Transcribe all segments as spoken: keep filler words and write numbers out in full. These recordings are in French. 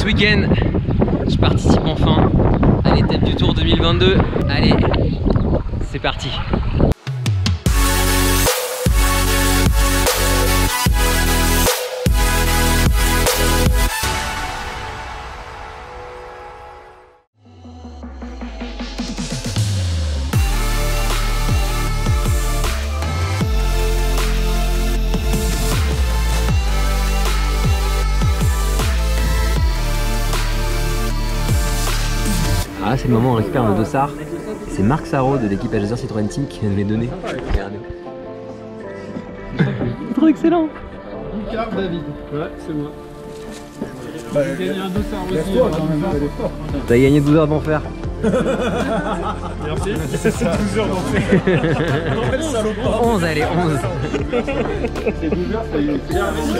week-end, je participe enfin à l'étape du Tour deux mille vingt-deux. Allez, c'est parti. Ah, c'est le moment où on récupère nos dossards. C'est Marc Sarraud de l'équipe Ageser Citroën Team qui vient de les donner. Regardez. Trop excellent. Car David. Ouais, c'est moi. Bah, j'ai gagné un dossard aussi. T'as gagné douze heures d'enfer. Merci. C'est douze heures d'enfer. onze, allez, onze. C'est douze heures, ça y est.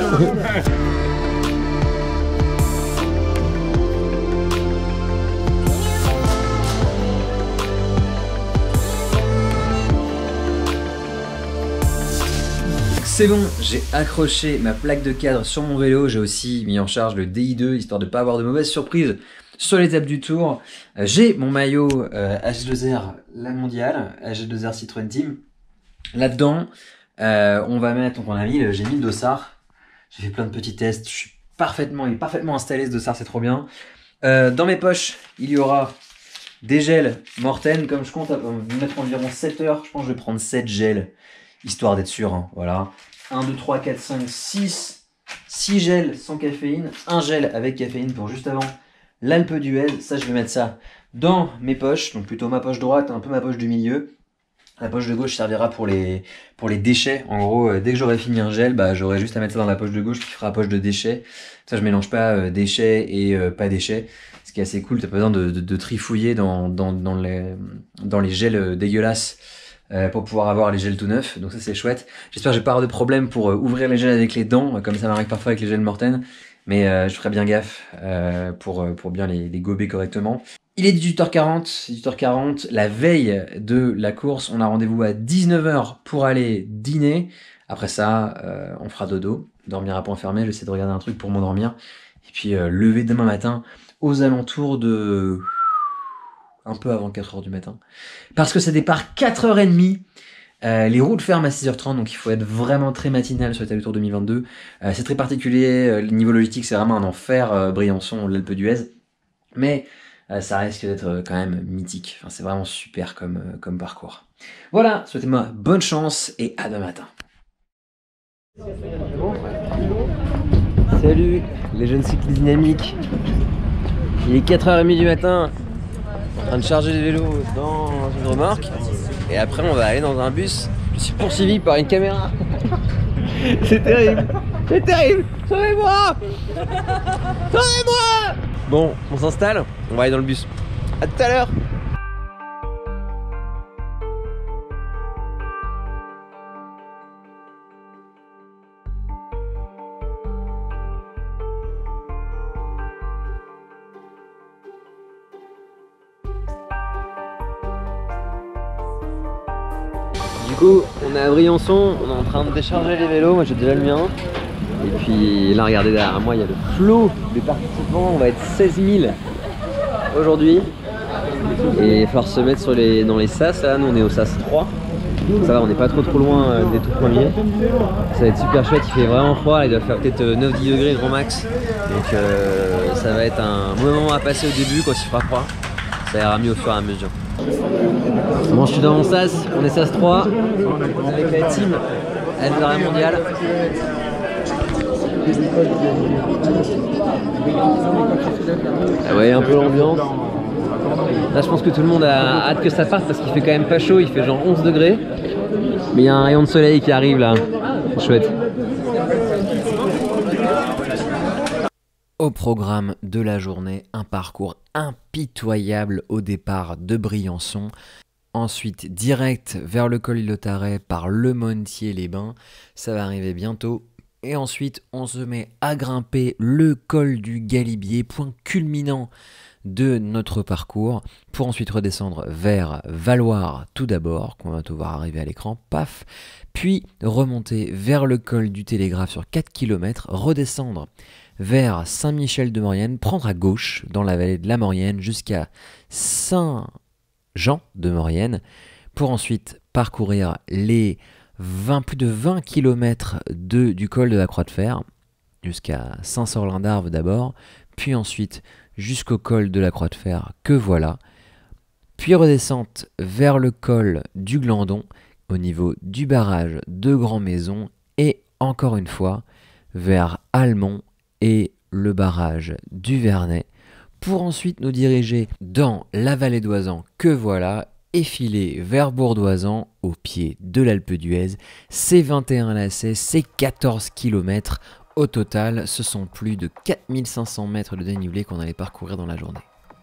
C'est bon, j'ai accroché ma plaque de cadre sur mon vélo, j'ai aussi mis en charge le D I deux histoire de ne pas avoir de mauvaises surprises sur l'étape du Tour. Euh, j'ai mon maillot euh, H deux R la mondiale, H deux R Citroën Team. Là-dedans, euh, on va mettre, donc on a mis, j'ai mis le dossard. J'ai fait plein de petits tests, je suis parfaitement, il est parfaitement installé ce dossard, c'est trop bien. Euh, dans mes poches, il y aura des gels Morten, comme je compte mettre environ sept heures, je pense que je vais prendre sept gels. Histoire d'être sûr, hein, voilà. un, deux, trois, quatre, cinq, six. six gels sans caféine. Un gel avec caféine pour juste avant l'Alpe d'Huez. Ça, je vais mettre ça dans mes poches. Donc plutôt ma poche droite, un peu ma poche du milieu. La poche de gauche servira pour les, pour les déchets. En gros, euh, dès que j'aurai fini un gel, bah, j'aurai juste à mettre ça dans la poche de gauche qui fera poche de déchets. Ça, je mélange pas euh, déchets et euh, pas déchets. Ce qui est assez cool, t'as pas besoin de, de, de trifouiller dans, dans, dans, les, dans les gels euh, dégueulasses. Euh, pour pouvoir avoir les gels tout neufs, donc ça c'est chouette. J'espère que je vais pas avoir de problème pour euh, ouvrir les gels avec les dents, comme ça m'arrive parfois avec les gels Morten, mais euh, je ferai bien gaffe euh, pour, euh, pour bien les, les gober correctement. Il est dix-huit heures quarante, dix-huit heures quarante, la veille de la course, on a rendez-vous à dix-neuf heures pour aller dîner. Après ça, euh, on fera dodo, dormir à point fermé, j'essaie de regarder un truc pour m'endormir, et puis euh, lever demain matin aux alentours de... un peu avant quatre heures du matin. Parce que ça départ quatre heures trente. Euh, les routes ferment à six heures trente, donc il faut être vraiment très matinal sur l'étape du Tour deux mille vingt-deux. Euh, c'est très particulier, euh, le niveau logistique c'est vraiment un enfer, euh, Briançon, l'Alpe d'Huez. Mais euh, ça risque d'être euh, quand même mythique. Enfin, c'est vraiment super comme, euh, comme parcours. Voilà, souhaitez-moi bonne chance et à demain matin. Salut les jeunes cyclistes dynamiques. Il est quatre heures trente du matin. En train de charger les vélos dans une remorque et après on va aller dans un bus. Je suis poursuivi par une caméra. C'est terrible, c'est terrible. Sauvez-moi, sauvez-moi. Bon, on s'installe, on va aller dans le bus. À tout à l'heure. Du coup, on est à Briançon, on est en train de décharger les vélos, moi j'ai déjà le mien. Et puis là, regardez derrière moi, il y a le flot des participants, on va être seize mille aujourd'hui. Et il va falloir se mettre sur les, dans les sas, là, nous on est au sas trois. Donc ça va, on n'est pas trop trop loin euh, des tout premiers. Ça va être super chouette, il fait vraiment froid, il doit faire peut-être neuf dix degrés grand max. Donc euh, ça va être un mauvais moment à passer au début quand il fera froid. Ça ira mieux au fur et à mesure. Bon, je suis dans mon sas, on est sas trois avec la team H deux R mondiale. Ah ouais, un peu l'ambiance. Là, je pense que tout le monde a hâte que ça parte parce qu'il fait quand même pas chaud, il fait genre onze degrés. Mais il y a un rayon de soleil qui arrive là, c'est chouette. Au programme de la journée, un parcours impitoyable au départ de Briançon. Ensuite, direct vers le col du Lotaret par Le Montier-les-Bains. Ça va arriver bientôt. Et ensuite, on se met à grimper le col du Galibier, point culminant de notre parcours, pour ensuite redescendre vers Valloire tout d'abord, qu'on va tout voir arriver à l'écran, paf, puis remonter vers le col du Télégraphe sur quatre kilomètres, redescendre vers Saint-Michel-de-Maurienne, prendre à gauche dans la vallée de la Maurienne jusqu'à Saint-Jean-de-Maurienne, pour ensuite parcourir les vingt, plus de vingt kilomètres de, du col de la Croix de Fer, jusqu'à Saint-Sorlin-d'Arves d'abord, puis ensuite jusqu'au col de la Croix de Fer, que voilà, puis redescente vers le col du Glandon, au niveau du barrage de Grand-Maison, et encore une fois, vers Almont et le barrage du Vernet, pour ensuite nous diriger dans la vallée d'Oisans, que voilà, et filer vers Bourdoisan, au pied de l'Alpe d'Huez. C'est vingt et un lacets, c'est quatorze kilomètres. Au total, ce sont plus de quatre mille cinq cents mètres de dénivelé qu'on allait parcourir dans la journée.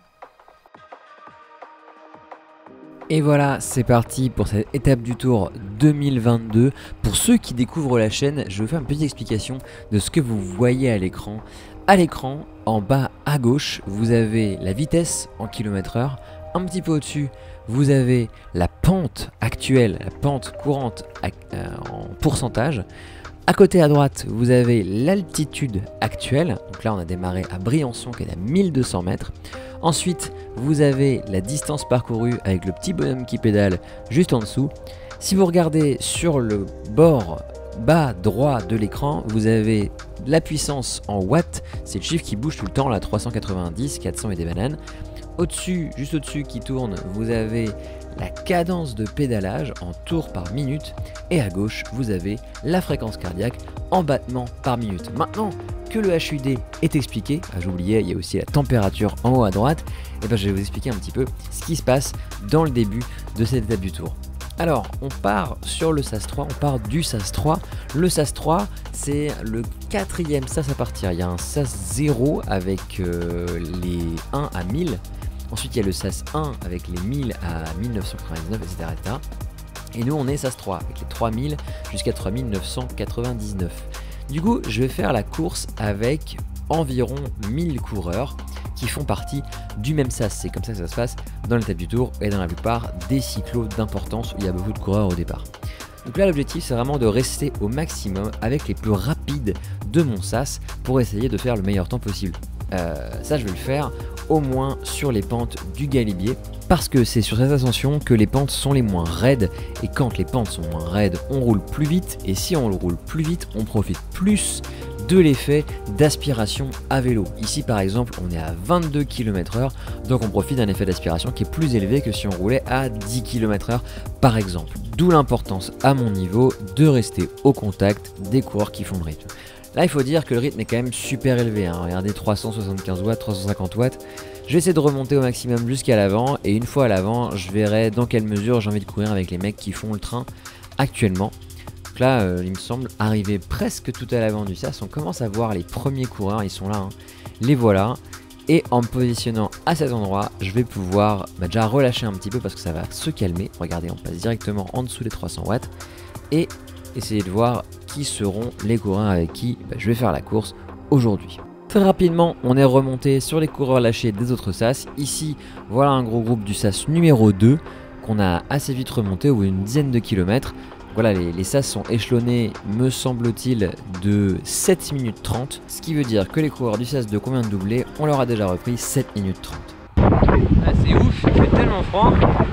Et voilà, c'est parti pour cette étape du Tour deux mille vingt-deux. Pour ceux qui découvrent la chaîne, je vais vous faire une petite explication de ce que vous voyez à l'écran. À l'écran, en bas à gauche, vous avez la vitesse en kilomètres heure. Un petit peu au-dessus, vous avez la pente actuelle, la pente courante euh, en pourcentage. À côté à droite, vous avez l'altitude actuelle. Donc là, on a démarré à Briançon qui est à mille deux cents mètres. Ensuite, vous avez la distance parcourue avec le petit bonhomme qui pédale juste en dessous. Si vous regardez sur le bord bas droit de l'écran, vous avez la puissance en watts. C'est le chiffre qui bouge tout le temps, là, trois cent quatre-vingt-dix, quatre cents et des bananes. Au-dessus, juste au-dessus qui tourne, vous avez la cadence de pédalage en tours par minute. Et à gauche, vous avez la fréquence cardiaque en battements par minute. Maintenant que le H U D est expliqué, ah, j'oubliais, il y a aussi la température en haut à droite, et ben je vais vous expliquer un petit peu ce qui se passe dans le début de cette étape du Tour. Alors, on part sur le S A S trois, on part du S A S trois. Le S A S trois, c'est le quatrième S A S à partir. Il y a un S A S zéro avec euh, les un à mille. Ensuite, il y a le S A S un avec les mille à mille neuf cent quatre-vingt-dix-neuf, et cetera, et cetera. Et nous, on est S A S trois avec les trois mille jusqu'à trois mille neuf cent quatre-vingt-dix-neuf. Du coup, je vais faire la course avec environ mille coureurs qui font partie du même S A S. C'est comme ça que ça se passe dans l'étape du Tour et dans la plupart des cyclos d'importance où il y a beaucoup de coureurs au départ. Donc là, l'objectif, c'est vraiment de rester au maximum avec les plus rapides de mon S A S pour essayer de faire le meilleur temps possible. Euh, ça, je vais le faire au moins sur les pentes du Galibier, parce que c'est sur cette ascension que les pentes sont les moins raides, et quand les pentes sont moins raides, on roule plus vite, et si on roule plus vite, on profite plus de l'effet d'aspiration à vélo. Ici par exemple, on est à vingt-deux kilomètres heure, donc on profite d'un effet d'aspiration qui est plus élevé que si on roulait à dix kilomètres heure par exemple. D'où l'importance à mon niveau de rester au contact des coureurs qui font le rythme. Là, il faut dire que le rythme est quand même super élevé, hein. Regardez, trois cent soixante-quinze watts, trois cent cinquante watts. Je vais essayer de remonter au maximum jusqu'à l'avant, et une fois à l'avant, je verrai dans quelle mesure j'ai envie de courir avec les mecs qui font le train actuellement. Donc là, euh, il me semble arriver presque tout à l'avant du S A S. On commence à voir les premiers coureurs, ils sont là, hein. Les voilà. Et en me positionnant à cet endroit, je vais pouvoir bah, déjà relâcher un petit peu parce que ça va se calmer. Regardez, on passe directement en dessous des trois cents watts. Et essayer de voir qui seront les coureurs avec qui bah, je vais faire la course aujourd'hui. Très rapidement, on est remonté sur les coureurs lâchés des autres S A S. Ici, voilà un gros groupe du S A S numéro deux qu'on a assez vite remonté au bout d'une dizaine de kilomètres. Voilà, les, les S A S sont échelonnés, me semble-t-il, de sept minutes trente. Ce qui veut dire que les coureurs du S A S de combien de doublés, on leur a déjà repris sept minutes trente. Ah, c'est ouf, il fait tellement froid.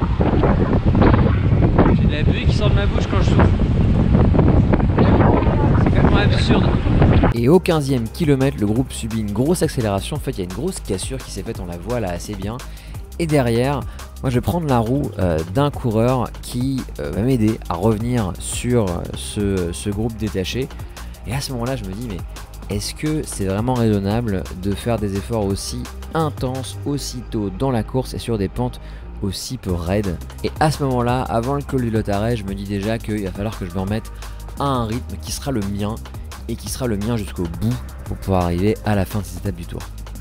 J'ai de la buée qui sort de ma bouche quand je souffle. C'est complètement absurde. Et au quinzième kilomètre, le groupe subit une grosse accélération. En fait, il y a une grosse cassure qui s'est faite, on la voit là assez bien. Et derrière, moi je vais prendre la roue euh, d'un coureur qui euh, va m'aider à revenir sur euh, ce, ce groupe détaché. Et à ce moment-là, je me dis, mais est-ce que c'est vraiment raisonnable de faire des efforts aussi intenses, aussitôt dans la course et sur des pentes aussi peu raides? Et à ce moment-là, avant le col du Lotaret, je me dis déjà qu'il va falloir que je me remette à un rythme qui sera le mien et qui sera le mien jusqu'au bout pour pouvoir arriver à la fin de cette étape du Tour.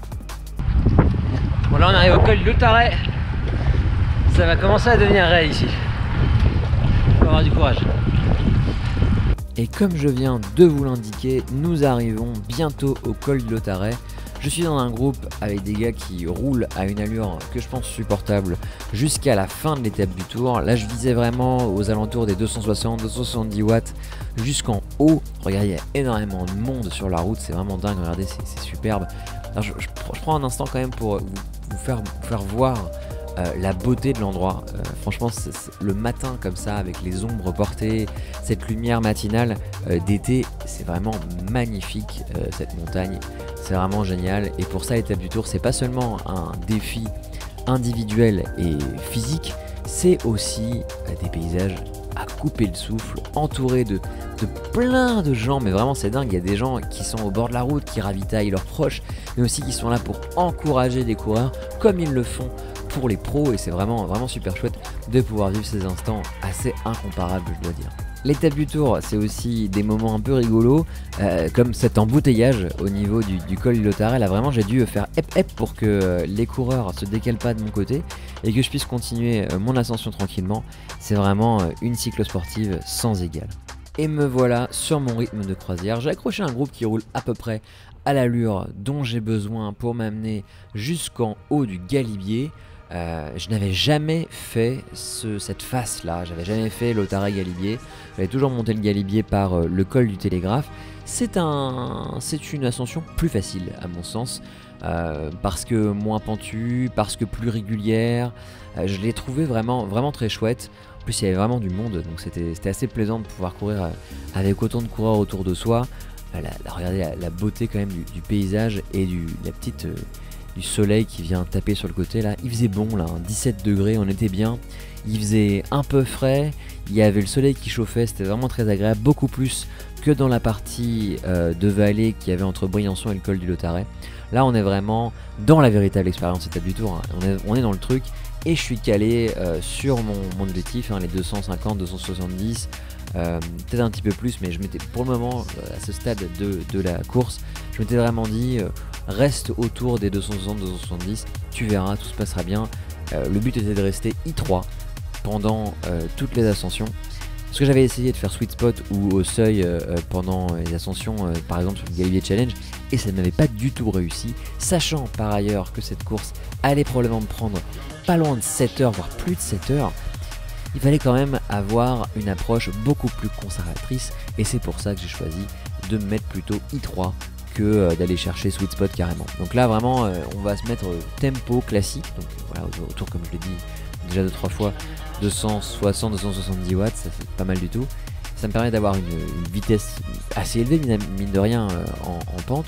Bon, là on arrive au col du Lotaret. Ça va commencer à devenir raide ici. Il faut avoir du courage. Et comme je viens de vous l'indiquer, nous arrivons bientôt au col du Lotaret. Je suis dans un groupe avec des gars qui roulent à une allure que je pense supportable jusqu'à la fin de l'étape du tour. Là je visais vraiment aux alentours des deux cent soixante, deux cent soixante-dix watts jusqu'en haut. Regardez, il y a énormément de monde sur la route, c'est vraiment dingue, regardez, c'est superbe. Alors, je, je, je prends un instant quand même pour vous, vous, faire, vous faire voir euh, la beauté de l'endroit. Euh, franchement, c'est, c'est, le matin comme ça, avec les ombres portées, cette lumière matinale euh, d'été, c'est vraiment magnifique euh, cette montagne. C'est vraiment génial. Et pour ça, l'étape du tour, c'est pas seulement un défi individuel et physique, c'est aussi euh, des paysages à couper le souffle, entouré de, de plein de gens, mais vraiment c'est dingue, il y a des gens qui sont au bord de la route, qui ravitaillent leurs proches, mais aussi qui sont là pour encourager des coureurs, comme ils le font pour les pros, et c'est vraiment, vraiment super chouette de pouvoir vivre ces instants assez incomparables, je dois dire. L'étape du tour, c'est aussi des moments un peu rigolos, euh, comme cet embouteillage au niveau du, du col du Lautaret. Là vraiment j'ai dû faire hep hep pour que euh, les coureurs se décalent pas de mon côté et que je puisse continuer euh, mon ascension tranquillement. C'est vraiment euh, une cyclosportive sans égale. Et me voilà sur mon rythme de croisière. J'ai accroché un groupe qui roule à peu près à l'allure dont j'ai besoin pour m'amener jusqu'en haut du Galibier. Euh, je n'avais jamais fait ce, cette face là, j'avais jamais fait Lautaret Galibier, j'avais toujours monté le Galibier par euh, le col du Télégraphe. C'est un, c'est une ascension plus facile à mon sens, euh, parce que moins pentue, parce que plus régulière, euh, je l'ai trouvé vraiment, vraiment très chouette. En plus il y avait vraiment du monde, donc c'était assez plaisant de pouvoir courir euh, avec autant de coureurs autour de soi. Euh, la, la, regardez la, la beauté quand même du, du paysage et du, la petite... Euh, du soleil qui vient taper sur le côté là, il faisait bon là, dix-sept degrés, on était bien, il faisait un peu frais, il y avait le soleil qui chauffait, c'était vraiment très agréable, beaucoup plus que dans la partie euh, de vallée qu'il y avait entre Briançon et le col du Lautaret. Là on est vraiment dans la véritable expérience étape du tour, hein. on, est, on est dans le truc et je suis calé euh, sur mon, mon objectif, hein, les deux cent cinquante, deux cent soixante-dix, euh, peut-être un petit peu plus, mais je m'étais pour le moment à ce stade de, de la course, je m'étais vraiment dit euh, reste autour des deux cent soixante, deux cent soixante-dix, tu verras, tout se passera bien. Euh, le but était de rester I trois pendant euh, toutes les ascensions. Parce que j'avais essayé de faire sweet spot ou au seuil euh, pendant les ascensions, euh, par exemple sur le Galibier Challenge, et ça ne m'avait pas du tout réussi, sachant par ailleurs que cette course allait probablement me prendre pas loin de sept heures, voire plus de sept heures. Il fallait quand même avoir une approche beaucoup plus conservatrice, et c'est pour ça que j'ai choisi de me mettre plutôt I trois que euh, d'aller chercher sweet spot carrément. Donc là vraiment euh, on va se mettre euh, tempo classique, donc euh, voilà, autour, autour comme je l'ai dit déjà deux trois fois, deux cent soixante, deux cent soixante-dix watts, ça c'est pas mal du tout. Ça me permet d'avoir une, une vitesse assez élevée mine de rien euh, en, en pente,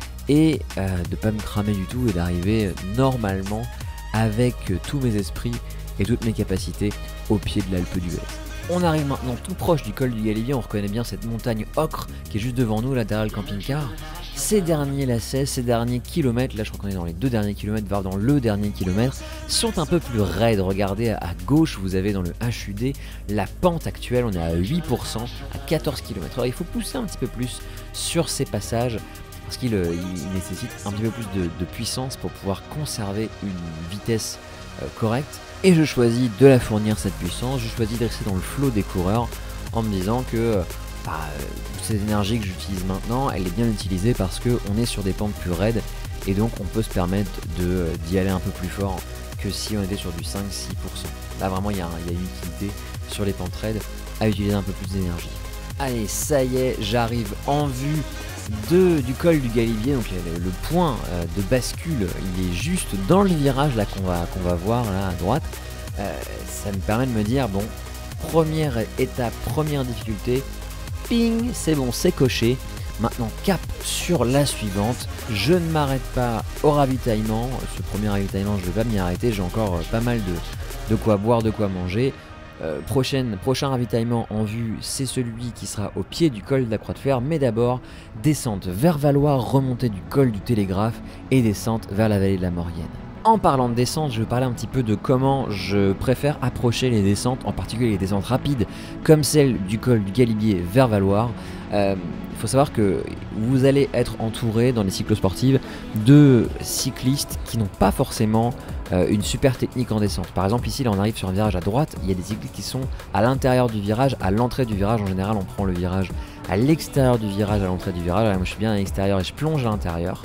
et euh, de pas me cramer du tout et d'arriver euh, normalement avec euh, tous mes esprits et toutes mes capacités au pied de l'Alpe d'Huez. On arrive maintenant tout proche du col du Galibier, on reconnaît bien cette montagne ocre qui est juste devant nous, là derrière le camping-car. Ces derniers lacets, ces derniers kilomètres, là je crois qu'on est dans les deux derniers kilomètres, voire dans le dernier kilomètre, sont un peu plus raides. Regardez à gauche, vous avez dans le H U D la pente actuelle, on est à huit pour cent, à quatorze kilomètres. Alors il faut pousser un petit peu plus sur ces passages, parce qu'il euh, il nécessite un petit peu plus de, de puissance pour pouvoir conserver une vitesse euh, correcte. Et je choisis de la fournir cette puissance, je choisis de rester dans le flot des coureurs en me disant que bah, cette énergie que j'utilise maintenant, elle est bien utilisée parce qu'on est sur des pentes plus raides et donc on peut se permettre de, d'y aller un peu plus fort que si on était sur du cinq à six pour cent. Là vraiment il y, y a une utilité sur les pentes raides à utiliser un peu plus d'énergie. Allez, ça y est, j'arrive en vue de, du col du Galibier, donc le, le point euh, de bascule, il est juste dans le virage là qu'on va, qu'on va voir là à droite. Euh, ça me permet de me dire, bon, première étape, première difficulté, ping, c'est bon, c'est coché. Maintenant cap sur la suivante, je ne m'arrête pas au ravitaillement, ce premier ravitaillement je ne vais pas m'y arrêter, j'ai encore euh, pas mal de, de quoi boire, de quoi manger. Euh, prochaine, prochain ravitaillement en vue, c'est celui qui sera au pied du col de la Croix de Fer, mais d'abord descente vers Valois, remontée du col du Télégraphe et descente vers la vallée de la Maurienne. En parlant de descente, je vais parler un petit peu de comment je préfère approcher les descentes, en particulier les descentes rapides comme celle du col du Galibier vers Valois. Euh, il faut savoir que vous allez être entouré dans les cyclosportives de cyclistes qui n'ont pas forcément euh, une super technique en descente. Par exemple ici là on arrive sur un virage à droite, il y a des cyclistes qui sont à l'intérieur du virage, à l'entrée du virage. En général on prend le virage à l'extérieur du virage, à l'entrée du virage. Alors, moi je suis bien à l'extérieur et je plonge à l'intérieur.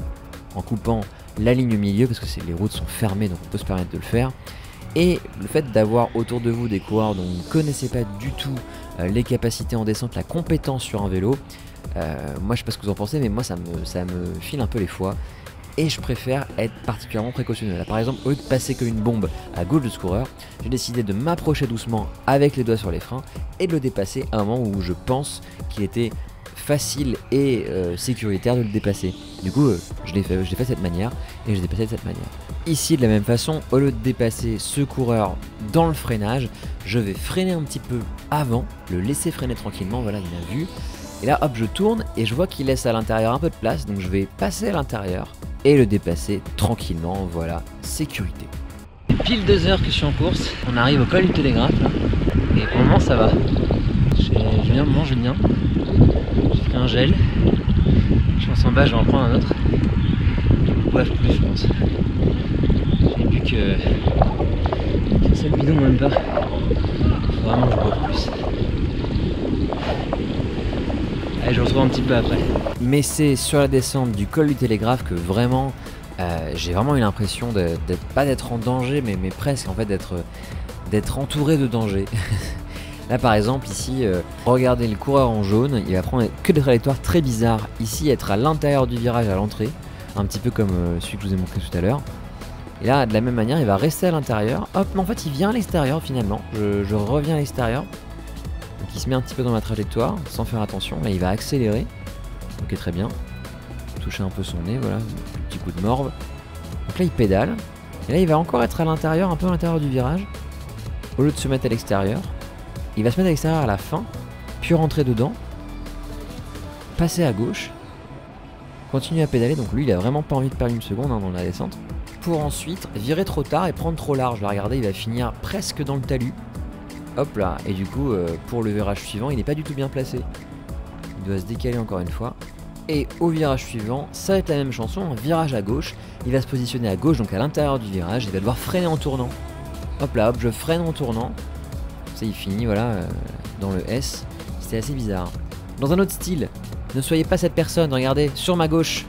en coupant la ligne au milieu parce que les routes sont fermées, donc on peut se permettre de le faire. Et le fait d'avoir autour de vous des coureurs dont vous ne connaissez pas du tout euh, les capacités en descente, la compétence sur un vélo, euh, moi je sais pas ce que vous en pensez, mais moi ça me, ça me file un peu les foies. Et je préfère être particulièrement précautionneux. Là par exemple, au lieu de passer comme une bombe à gauche de ce coureur, j'ai décidé de m'approcher doucement avec les doigts sur les freins et de le dépasser à un moment où je pense qu'il était facile et euh, sécuritaire de le dépasser. Du coup, euh, je l'ai fait, je l'ai fait de cette manière et je l'ai dépassé de cette manière. Ici, de la même façon, au lieu de dépasser ce coureur dans le freinage, je vais freiner un petit peu avant, le laisser freiner tranquillement, voilà, il m'a vu. Et là, hop, je tourne et je vois qu'il laisse à l'intérieur un peu de place, donc je vais passer à l'intérieur et le dépasser tranquillement, voilà, sécurité. Pile deux heures que je suis en course, on arrive au col du Télégraphe là, et pour le moment ça va. Je viens de manger bien, j'ai pris un gel, je pense en bas je vais en prendre un autre, je boive plus je pense. J'ai plus que qu'un seul bidon même pas, faut vraiment que je boive plus. Allez, je vous retrouve un petit peu après. Mais c'est sur la descente du col du Télégraphe que vraiment euh, j'ai vraiment eu l'impression d'être pas d'être en danger, mais, mais presque en fait d'être d'être entouré de danger. Là par exemple ici, euh, regardez le coureur en jaune, il va prendre que des trajectoires très bizarres. Ici être à l'intérieur du virage à l'entrée, un petit peu comme euh, celui que je vous ai montré tout à l'heure. Et là de la même manière il va rester à l'intérieur. Hop, mais en fait il vient à l'extérieur finalement, je, je reviens à l'extérieur. Donc il se met un petit peu dans ma trajectoire sans faire attention, là il va accélérer. Ok, très bien. Toucher un peu son nez, voilà, petit coup de morve. Donc là il pédale. Et là il va encore être à l'intérieur, un peu à l'intérieur du virage. Au lieu de se mettre à l'extérieur, il va se mettre à l'extérieur à la fin, puis rentrer dedans, passer à gauche, continuer à pédaler. Donc lui il a vraiment pas envie de perdre une seconde hein, dans la descente. Pour ensuite virer trop tard et prendre trop large. Là regardez, il va finir presque dans le talus. Hop là, et du coup euh, pour le virage suivant il n'est pas du tout bien placé. Il doit se décaler encore une fois. Et au virage suivant, ça va être la même chanson, un virage à gauche. Il va se positionner à gauche, donc à l'intérieur du virage. Il va devoir freiner en tournant. Hop là, hop, je freine en tournant. Ça, il finit, voilà, euh, dans le S. C'était assez bizarre. Dans un autre style, ne soyez pas cette personne. Regardez, sur ma gauche.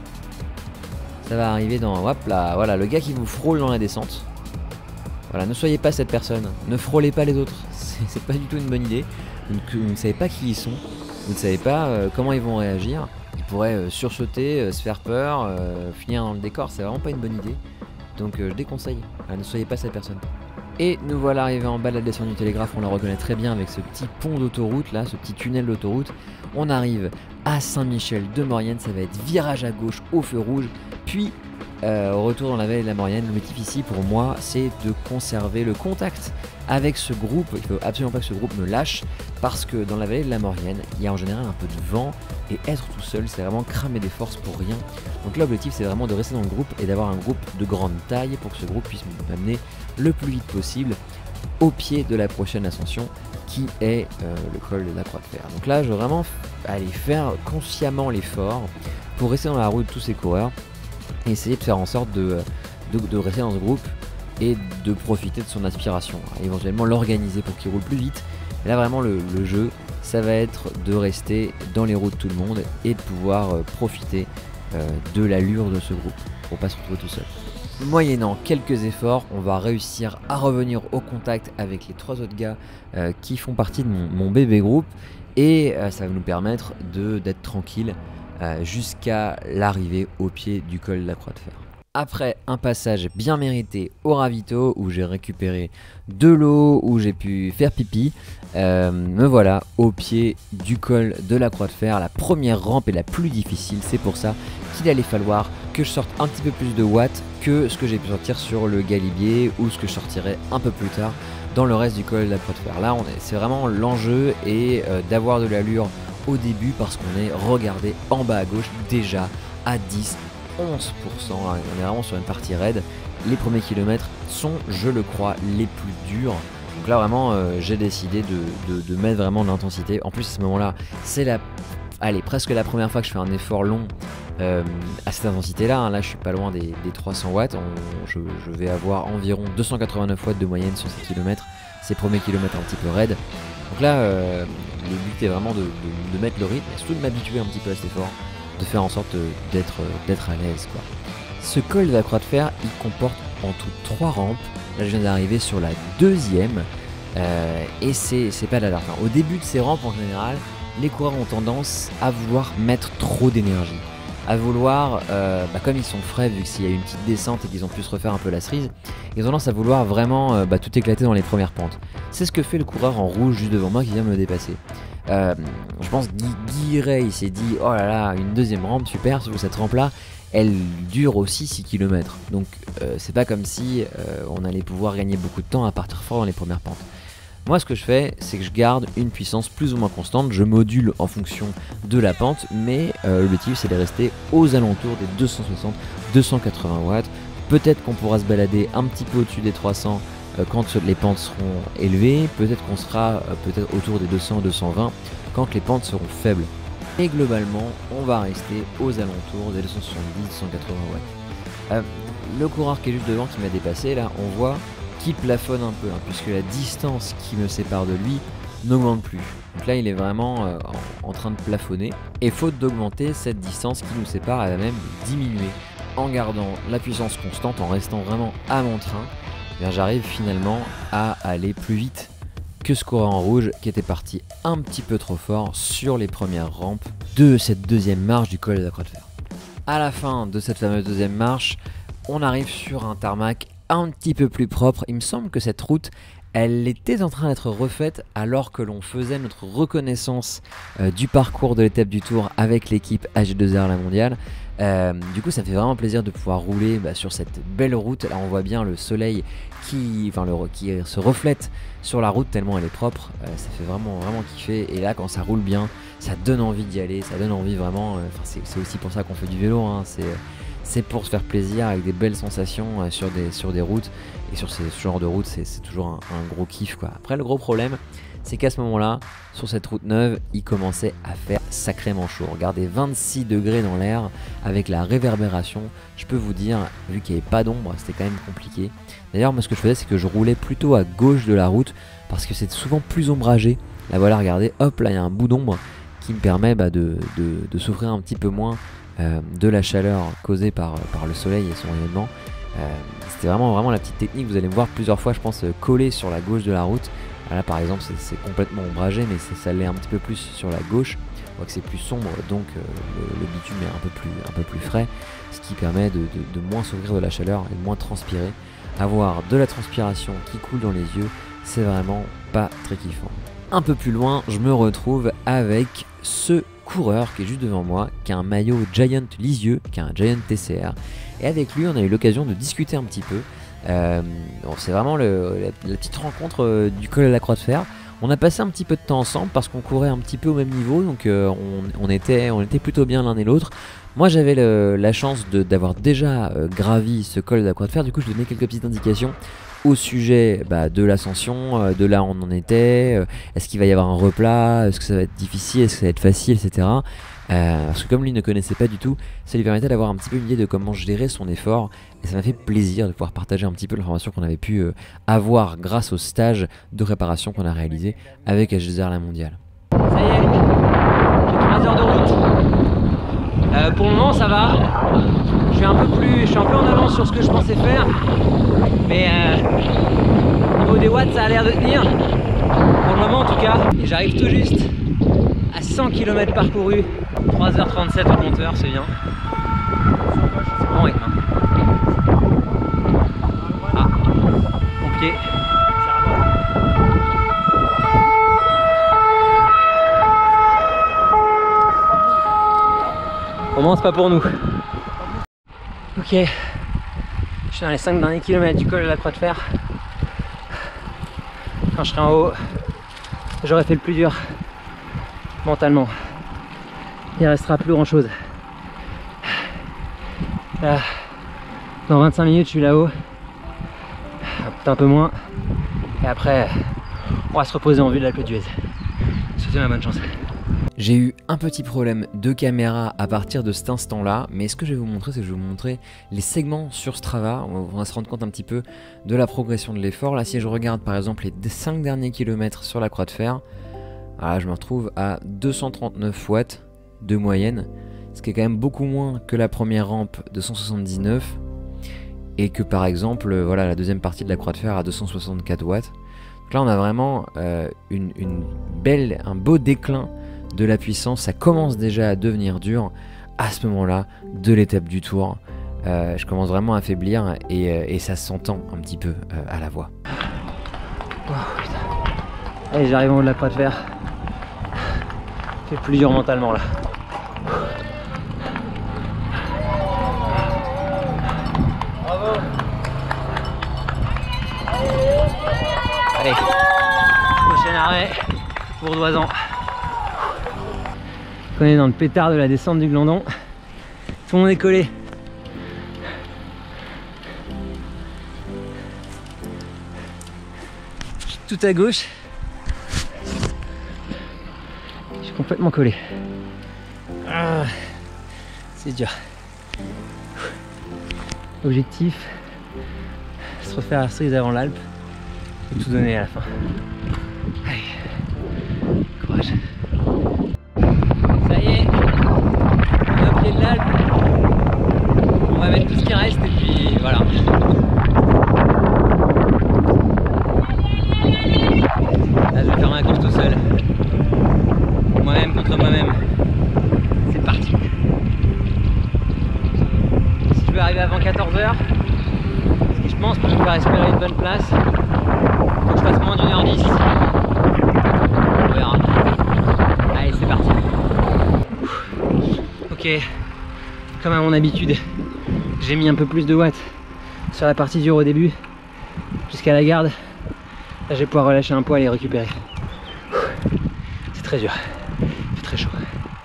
Ça va arriver dans... Hop là, voilà, le gars qui vous frôle dans la descente. Voilà, ne soyez pas cette personne. Ne frôlez pas les autres. C'est pas du tout une bonne idée. Vous ne, vous ne savez pas qui ils sont. Vous ne savez pas euh, comment ils vont réagir. Ils pourraient euh, sursauter, euh, se faire peur, euh, finir dans le décor. C'est vraiment pas une bonne idée. Donc euh, je déconseille. Alors, ne soyez pas cette personne. Et nous voilà arrivés en bas de la descente du Télégraphe. On la reconnaît très bien avec ce petit pont d'autoroute là, ce petit tunnel d'autoroute. On arrive à Saint-Michel-de-Maurienne. Ça va être virage à gauche au feu rouge. Puis euh, au retour dans la vallée de la Maurienne. L'objectif ici pour moi, c'est de conserver le contact avec ce groupe. Il faut absolument pas que ce groupe me lâche, parce que dans la vallée de la Maurienne, il y a en général un peu de vent, et être tout seul, c'est vraiment cramer des forces pour rien. Donc là, l'objectif, c'est vraiment de rester dans le groupe et d'avoir un groupe de grande taille pour que ce groupe puisse m'amener le plus vite possible au pied de la prochaine ascension, qui est euh, le col de la Croix de Fer. Donc là, je veux vraiment aller faire consciemment l'effort pour rester dans la roue de tous ces coureurs et essayer de faire en sorte de, de, de rester dans ce groupe et de profiter de son aspiration, éventuellement l'organiser pour qu'il roule plus vite. Et là vraiment le, le jeu, ça va être de rester dans les roues de tout le monde et de pouvoir euh, profiter euh, de l'allure de ce groupe pour pas se retrouver tout seul. Moyennant quelques efforts, on va réussir à revenir au contact avec les trois autres gars euh, qui font partie de mon, mon bébé groupe, et euh, ça va nous permettre de d'être tranquille euh, jusqu'à l'arrivée au pied du col de la Croix de Fer. Après un passage bien mérité au ravito où j'ai récupéré de l'eau, où j'ai pu faire pipi, euh, me voilà au pied du col de la Croix de Fer, la première rampe et la plus difficile. C'est pour ça qu'il allait falloir que je sorte un petit peu plus de watts que ce que j'ai pu sortir sur le Galibier ou ce que je sortirai un peu plus tard dans le reste du col de la Croix de Fer. Là, c'est vraiment l'enjeu et euh, d'avoir de l'allure au début, parce qu'on est, regardez, en bas à gauche déjà à dix onze pour cent, on est vraiment sur une partie raide. Les premiers kilomètres sont, je le crois, les plus durs. Donc là vraiment euh, j'ai décidé de, de, de mettre vraiment de l'intensité. En plus à ce moment là c'est la, allez, presque la première fois que je fais un effort long euh, à cette intensité là, hein. Là je suis pas loin des, des trois cents watts, on, je, je vais avoir environ deux cent quatre-vingt-neuf watts de moyenne sur ces kilomètres, ces premiers kilomètres un petit peu raides. Donc là euh, le but est vraiment de, de, de mettre le rythme et surtout de m'habituer un petit peu à cet effort, de faire en sorte d'être d'être à l'aise quoi. Ce col de la Croix de Fer, il comporte en tout trois rampes. Là, je viens d'arriver sur la deuxième. Euh, et c'est pas de la large. Au début de ces rampes, en général, les coureurs ont tendance à vouloir mettre trop d'énergie. À vouloir, euh, bah comme ils sont frais, vu qu'il y a une petite descente et qu'ils ont pu se refaire un peu la cerise, ils ont tendance à vouloir vraiment euh, bah, tout éclater dans les premières pentes. C'est ce que fait le coureur en rouge juste devant moi qui vient me dépasser. Euh, je pense que Guy, Guy Ray, il s'est dit, oh là là, une deuxième rampe, super, sauf que cette rampe-là, elle dure aussi six kilomètres. Donc euh, c'est pas comme si euh, on allait pouvoir gagner beaucoup de temps à partir fort dans les premières pentes. Moi, ce que je fais, c'est que je garde une puissance plus ou moins constante, je module en fonction de la pente, mais euh, l'objectif c'est de rester aux alentours des deux cent soixante à deux cent quatre-vingts watts. Peut-être qu'on pourra se balader un petit peu au-dessus des trois cents euh, quand les pentes seront élevées, peut-être qu'on sera euh, peut-être autour des deux cents à deux cent vingt quand les pentes seront faibles. Et globalement, on va rester aux alentours des deux cent soixante-dix à deux cent quatre-vingts watts. Euh, le coureur qui est juste devant qui m'a dépassé, là, on voit qui plafonne un peu, hein, puisque la distance qui me sépare de lui n'augmente plus. Donc là, il est vraiment euh, en, en train de plafonner. Et faute d'augmenter, cette distance qui nous sépare, elle va même diminuer. En gardant la puissance constante, en restant vraiment à mon train, eh j'arrive finalement à aller plus vite que ce coureur en rouge qui était parti un petit peu trop fort sur les premières rampes de cette deuxième marche du col de la Croix de Fer. À la fin de cette fameuse deuxième marche, on arrive sur un tarmac un petit peu plus propre. Il me semble que cette route, elle était en train d'être refaite alors que l'on faisait notre reconnaissance euh, du parcours de l'étape du Tour avec l'équipe A G deux R La Mondiale. Euh, du coup, ça me fait vraiment plaisir de pouvoir rouler bah, sur cette belle route. Là, on voit bien le soleil qui, enfin, le, qui se reflète sur la route tellement elle est propre. Euh, ça fait vraiment, vraiment kiffer. Et là, quand ça roule bien, ça donne envie d'y aller. Ça donne envie vraiment. Euh, c'est aussi pour ça qu'on fait du vélo. Hein, c'est C'est pour se faire plaisir avec des belles sensations euh, sur, des, sur des routes. Et sur ces, ce genre de route, c'est toujours un, un gros kiff, quoi. Après, le gros problème, c'est qu'à ce moment-là, sur cette route neuve, il commençait à faire sacrément chaud. Regardez, vingt-six degrés dans l'air avec la réverbération. Je peux vous dire, vu qu'il n'y avait pas d'ombre, c'était quand même compliqué. D'ailleurs, moi, ce que je faisais, c'est que je roulais plutôt à gauche de la route parce que c'est souvent plus ombragé. Là, voilà, regardez, hop, là, il y a un bout d'ombre qui me permet bah, de, de, de souffrir un petit peu moins Euh, de la chaleur causée par, par le soleil et son rayonnement. Euh, C'était vraiment, vraiment la petite technique. Vous allez me voir plusieurs fois, je pense, collé sur la gauche de la route. Là, par exemple, c'est complètement ombragé, mais ça l'est un petit peu plus sur la gauche. On voit que c'est plus sombre, donc euh, le, le bitume est un peu plus, un peu plus frais, ce qui permet de, de, de moins souffrir de la chaleur et de moins transpirer. Avoir de la transpiration qui coule dans les yeux, c'est vraiment pas très kiffant. Un peu plus loin, je me retrouve avec ce coureur qui est juste devant moi, qui a un maillot Giant Lisieux, qui a un Giant T C R, et avec lui on a eu l'occasion de discuter un petit peu. Euh, bon, c'est vraiment le, la, la petite rencontre euh, du col de la Croix de Fer. On a passé un petit peu de temps ensemble parce qu'on courait un petit peu au même niveau, donc euh, on, on, était, on était plutôt bien l'un et l'autre. Moi j'avais la chance d'avoir déjà euh, gravi ce col de la Croix de Fer, du coup je donnais quelques petites indications au sujet bah, de l'ascension, euh, de là où on en était, euh, est-ce qu'il va y avoir un replat, est-ce que ça va être difficile, est-ce que ça va être facile, et cetera. Euh, parce que comme lui ne connaissait pas du tout, ça lui permettait d'avoir un petit peu une idée de comment gérer son effort, et ça m'a fait plaisir de pouvoir partager un petit peu l'information qu'on avait pu euh, avoir grâce au stage de réparation qu'on a réalisé avec A G deux R La Mondiale. Ça y est, j'ai trois heures de route. Euh, pour le moment ça va. Je suis un peu plus, je suis un peu en avance sur ce que je pensais faire, mais euh, au niveau des watts ça a l'air de tenir, pour le moment en tout cas. Et j'arrive tout juste à cent kilomètres parcourus, trois heures trente-sept au compteur, c'est bien. C'est bon rythme. Ah, pompier. Au moins c'est pas pour nous. Ok, je suis dans les cinq derniers kilomètres du col de la Croix de Fer. Quand je serai en haut, j'aurai fait le plus dur mentalement. Il ne restera plus grand chose. Là, dans vingt-cinq minutes, je suis là-haut. Peut-être un peu moins. Et après, on va se reposer en vue de l'Alpe d'Huez. Souhaitez ma bonne chance. J'ai eu un petit problème de caméra à partir de cet instant-là, mais ce que je vais vous montrer, c'est que je vais vous montrer les segments sur Strava. On va se rendre compte un petit peu de la progression de l'effort. Là, si je regarde par exemple les cinq derniers kilomètres sur la Croix de Fer, voilà, je me retrouve à deux cent trente-neuf watts de moyenne, ce qui est quand même beaucoup moins que la première rampe de cent soixante-dix-neuf et que par exemple voilà, la deuxième partie de la croix de fer à deux cent soixante-quatre watts. Donc là on a vraiment euh, une, une belle, un beau déclin de la puissance, ça commence déjà à devenir dur à ce moment-là de l'étape du Tour. Euh, je commence vraiment à affaiblir et, euh, et ça s'entend un petit peu euh, à la voix. Oh, putain. Allez, j'arrive en haut de la croix de fer. C'est plus dur mentalement là. Bravo. Allez, prochain arrêt, Bourdoisan. On est dans le pétard de la descente du Glandon. Tout le monde est collé. Je suis tout à gauche. Je suis complètement collé. Ah, c'est dur. Objectif, se refaire la cerise avant l'Alpe et tout donner à la fin. Allez, courage. Ça y est, on est au pied de l'Alpe. On va mettre tout ce qui reste et puis voilà. Là je vais faire ma course tout seul. Moi-même contre moi-même. C'est parti. Si je veux arriver avant quatorze heures, ce qui je pense peut me faire espérer une bonne place, faut que je fasse moins d'une heure dix. On verra. Allez, c'est parti. Ok, comme à mon habitude, j'ai mis un peu plus de watts sur la partie dure au début, jusqu'à la garde. Là je vais pouvoir relâcher un poids et les récupérer. C'est très dur, il fait très chaud.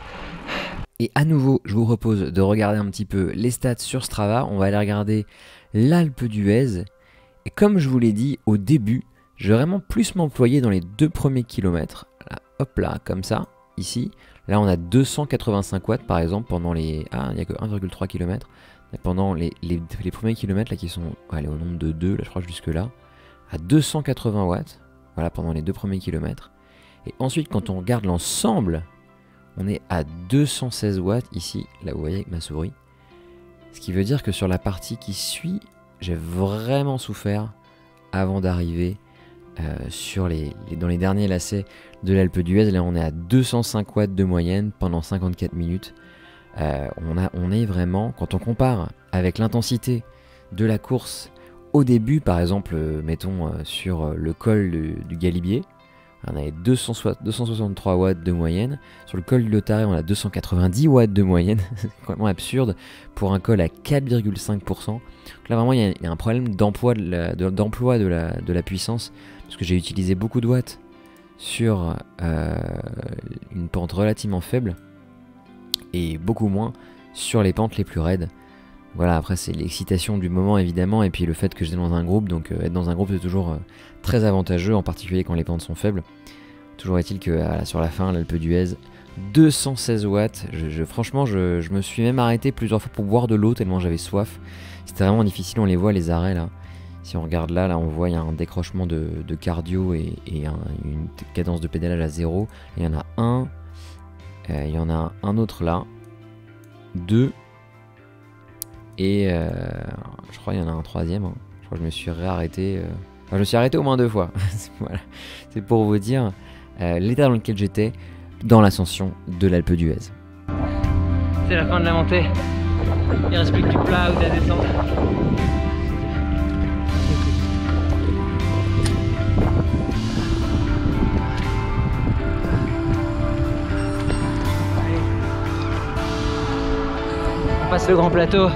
Et à nouveau, je vous propose de regarder un petit peu les stats sur Strava. On va aller regarder l'Alpe d'Huez. Et comme je vous l'ai dit au début, je vais vraiment plus m'employer dans les deux premiers kilomètres. Là, hop là, comme ça, ici. Là, on a deux cent quatre-vingt-cinq watts par exemple pendant les... Ah, il n'y a que un virgule trois kilomètres. Pendant les, les, les premiers kilomètres là qui sont allez, au nombre de deux, là je crois jusque là, à deux cent quatre-vingts watts. Voilà, pendant les deux premiers kilomètres. Et ensuite, quand on regarde l'ensemble, on est à deux cent seize watts ici, là vous voyez avec ma souris. Ce qui veut dire que sur la partie qui suit, j'ai vraiment souffert avant d'arriver euh, sur les, les, dans les derniers lacets de l'Alpe d'Huez. Là on est à deux cent cinq watts de moyenne pendant cinquante-quatre minutes. Euh, on, a, on est vraiment, quand on compare avec l'intensité de la course au début, par exemple, euh, mettons euh, sur euh, le col de, du Galibier, on avait deux cent soixante-trois watts de moyenne. Sur le col du Lautaret, on a deux cent quatre-vingt-dix watts de moyenne. C'est complètement absurde pour un col à quatre virgule cinq pour cent. Donc là, vraiment, il y, y a un problème d'emploi de, la, de, d'emploi de, la, de la puissance. Parce que j'ai utilisé beaucoup de watts sur euh, une pente relativement faible. Et beaucoup moins sur les pentes les plus raides. Voilà, après c'est l'excitation du moment évidemment, et puis le fait que j'étais dans un groupe, donc euh, être dans un groupe c'est toujours euh, très avantageux, en particulier quand les pentes sont faibles. Toujours est-il que euh, sur la fin, l'Alpe d'Huez, deux cent seize watts, je, je, franchement je, je me suis même arrêté plusieurs fois pour boire de l'eau tellement j'avais soif. C'était vraiment difficile, on les voit les arrêts là. Si on regarde là, là on voit il y a un décrochement de, de cardio et, et un, une cadence de pédalage à zéro. Il y en a un, euh, il y en a un autre là, deux. Et euh, je crois qu'il y en a un troisième. Hein. Je crois que je me suis réarrêté. Euh... Enfin, je me suis arrêté au moins deux fois. Voilà. C'est pour vous dire euh, l'état dans lequel j'étais dans l'ascension de l'Alpe d'Huez. C'est la fin de la montée. Il reste plus que du plat ou de la descente. On passe le grand plateau.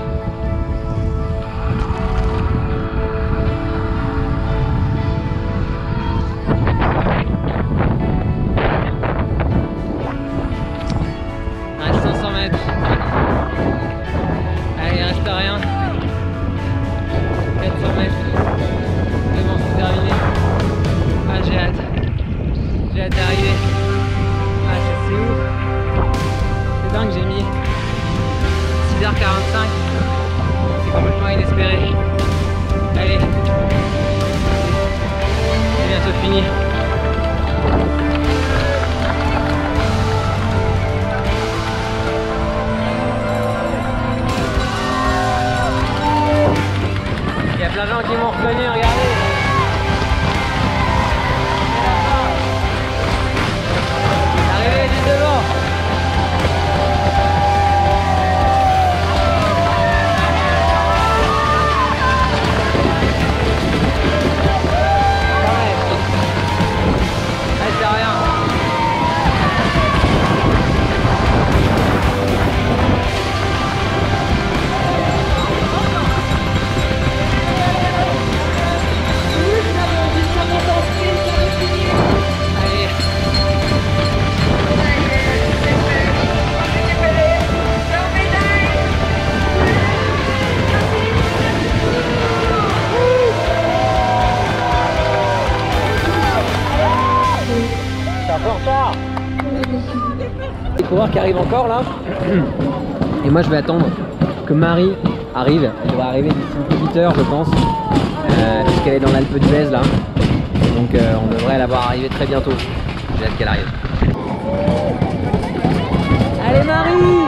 six heures quarante-cinq. qui m'ont reconnu, regardez. Arrivé juste devant. Les coureurs qui arrivent encore là. Et moi je vais attendre que Marie arrive. Elle devrait arriver d'ici une petite heure je pense. Euh, parce qu'elle est dans l'Alpe d'Huez là. Donc euh, on devrait la voir arriver très bientôt. J'ai hâte qu'elle arrive. Allez Marie!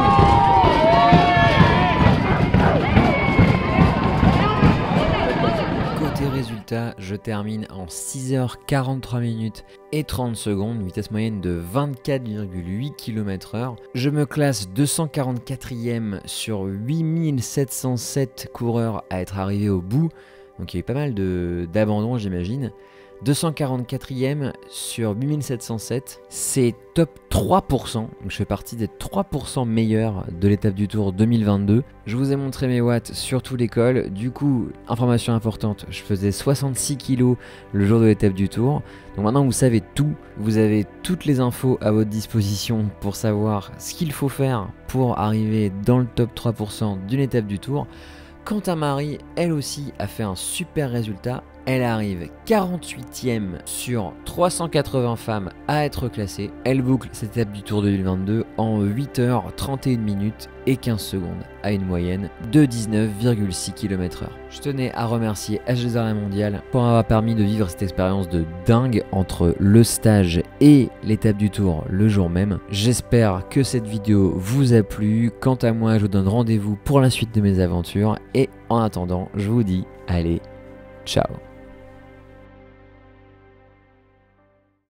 Résultat, je termine en six heures quarante-trois minutes et trente secondes, vitesse moyenne de vingt-quatre virgule huit kilomètres heure. Je me classe deux cent quarante-quatrième sur huit mille sept cent sept coureurs à être arrivés au bout. Donc il y a eu pas mal d'abandons j'imagine. deux cent quarante-quatrième sur huit mille sept cent sept, c'est top trois pour cent, donc je fais partie des trois pour cent meilleurs de l'étape du Tour deux mille vingt-deux. Je vous ai montré mes watts sur tout l'école, du coup, information importante, je faisais soixante-six kilos le jour de l'étape du Tour, donc maintenant vous savez tout, vous avez toutes les infos à votre disposition pour savoir ce qu'il faut faire pour arriver dans le top trois pour cent d'une étape du Tour. Quant à Marie, elle aussi a fait un super résultat. Elle arrive quarante-huitième sur trois cent quatre-vingts femmes à être classée. Elle boucle cette étape du Tour deux mille vingt-deux en huit heures trente et une minutes et quinze secondes à une moyenne de dix-neuf virgule six kilomètres heure. Je tenais à remercier H deux R Mondial pour avoir permis de vivre cette expérience de dingue entre le stage et l'étape du Tour le jour même. J'espère que cette vidéo vous a plu. Quant à moi, je vous donne rendez-vous pour la suite de mes aventures et en attendant, je vous dis allez, ciao.